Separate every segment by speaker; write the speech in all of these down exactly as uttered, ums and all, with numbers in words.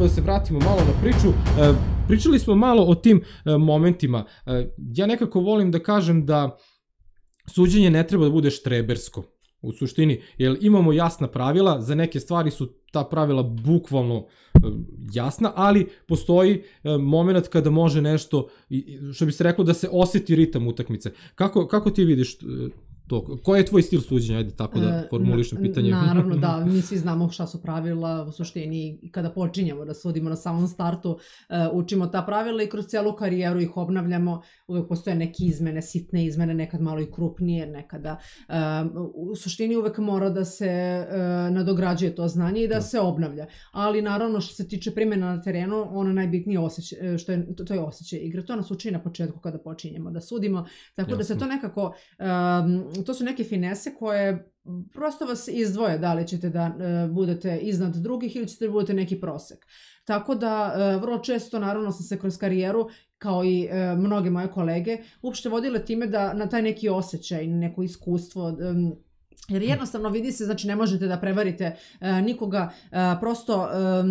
Speaker 1: se vratimo malo na priču. Pričali smo malo o tim momentima. Ja nekako volim da kažem da suđenje ne treba da bude štrebersko. U suštini, jer imamo jasna pravila, za neke stvari su ta pravila bukvalno jasna, ali postoji moment kada može nešto, što bi se reklo, da se oseti ritam utakmice. Kako, kako ti vidiš to? Koji je tvoj stil suđenja? Ajde tako da formulišem pitanje.
Speaker 2: Naravno, da, mi svi znamo šta su pravila u suštini i kada počinjemo da sudimo na samom startu, učimo ta pravila i kroz cijelu karijeru ih obnavljamo. Uvek postoje neke izmene, sitne izmene, nekad malo i krupnije, nekada. U suštini uvek mora da se nadograđuje to znanje i da se obnavlja. Ali naravno što se tiče primjena na terenu, ono najbitnije osjećaj, što je, to je osjećaj igre. To nas uči na početku kada počinjemo da sudimo. Tako da se to nekako, to su neke finese koje prosto vas izdvoje, da li ćete da budete iznad drugih ili ćete da budete neki prosek. Tako da vrlo često, naravno sam se kroz karijeru, kao i mnoge moje kolege, uopšte vodile time da na taj neki osjećaj, neko iskustvo, jer jednostavno vidi se, znači ne možete da prevarite nikoga, prosto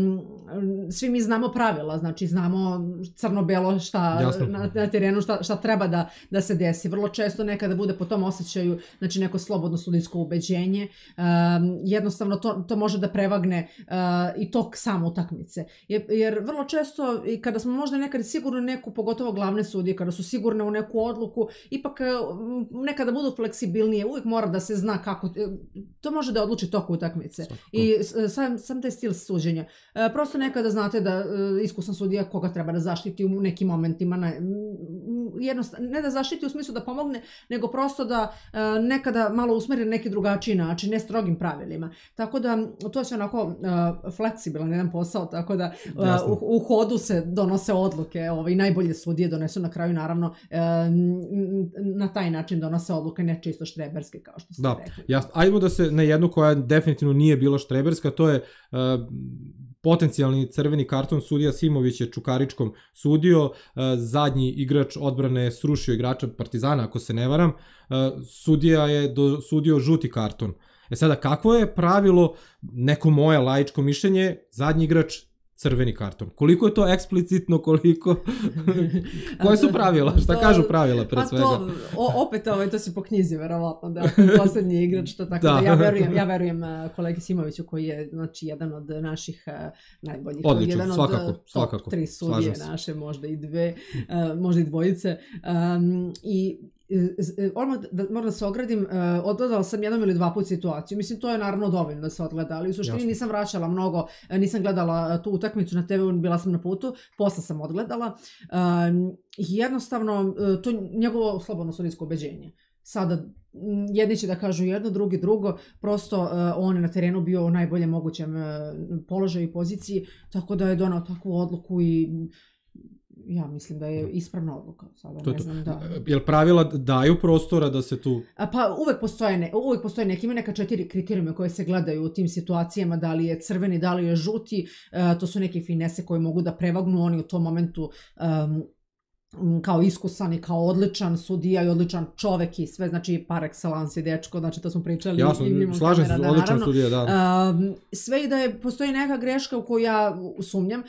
Speaker 2: svi mi znamo pravila, znači znamo crno-belo šta na terenu, šta treba da se desi. Vrlo često nekada bude po tom osjećaju, znači neko slobodno sudijsko ubeđenje, jednostavno to može da prevagne i tok sam utakmice. Jer vrlo često, kada smo možda nekada sigurno neku, pogotovo glavne sudije, kada su sigurne u neku odluku, ipak nekada budu fleksibilnije, uvijek mora da se zna kako, to može da odluči tok utakmice. I sam taj stil suđenja. Prosto nekada znate da iskusan sudija koga treba da zaštiti u nekim momentima, ne da zaštiti u smislu da pomogne, nego prosto da nekada malo usmeri na neki drugačiji način, ne strogim pravilima. Tako da to je sve onako fleksibilan jedan posao, tako da u hodu se donose odluke i najbolje sudije donesu na kraju, naravno na taj način donose odluke, ne čisto štreberske kao što ste rekli.
Speaker 1: Jasno, ajmo da se na jednu koja definitivno nije bila štreberska, to je potencijalni crveni karton, sudija Simović je Čukaričkom sudio, zadnji igrač odbrane srušio igrača Partizana, ako se ne varam, sudija je dosudio žuti karton. E sada, kakvo je pravilo, neko moje laičko mišljenje, zadnji igrač crveni karton? Koliko je to eksplicitno, koliko... Koje su pravila? Šta kažu pravila pre svega?
Speaker 2: Pa to, opet to si po knjizi, verovatno, da poslednji igrač, tako da ja verujem kolegi Simoviću koji je jedan od naših najboljih.
Speaker 1: Odlično, svakako, svakako.
Speaker 2: Top tri sudije naše, možda i dve, možda i dvojice. I moram da se ogradim, odgledala sam jednom ili dva put situaciju, mislim to je naravno dovoljno da se odgleda, ali u suštini nisam vraćala mnogo, nisam gledala tu utakmicu na te ve, bila sam na putu, posle sam odgledala i jednostavno to je njegovo slobodno sudijsko ubeđenje. Sada jedni će da kažu jedno, drugi drugo, prosto on je na terenu bio u najboljem mogućem položaju i poziciji, tako da je donao takvu odluku i ja mislim da je ispravna odluka. Sada ne znam da...
Speaker 1: Jel pravila daju prostora da se tu...
Speaker 2: Pa uvek postoje, uvek postoje neke, ima neka četiri kriterijume koje se gledaju u tim situacijama, da li je crveni, da li je žuti, to su neke finese koje mogu da prevagnu, oni u tom momentu kao iskusan i kao odličan sudija i odličan čovek i sve, znači par excellence je dečko, znači to smo pričali.
Speaker 1: Jasno, slažem se, odličan sudija, da.
Speaker 2: Sve i da je, postoji neka greška u koju ja sumnjam,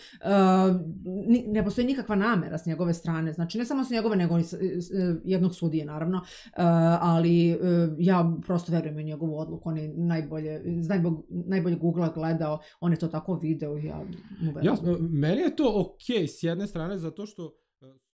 Speaker 2: ne postoji nikakva namera s njegove strane, znači ne samo s njegove, nego i jednog sudije, naravno, ali ja prosto verujem u njegovu odluku, on je najbolje, najbolje Google gledao, on je to tako video i ja mu verujem.
Speaker 1: Jasno, meni je to okej s jedne strane, zato što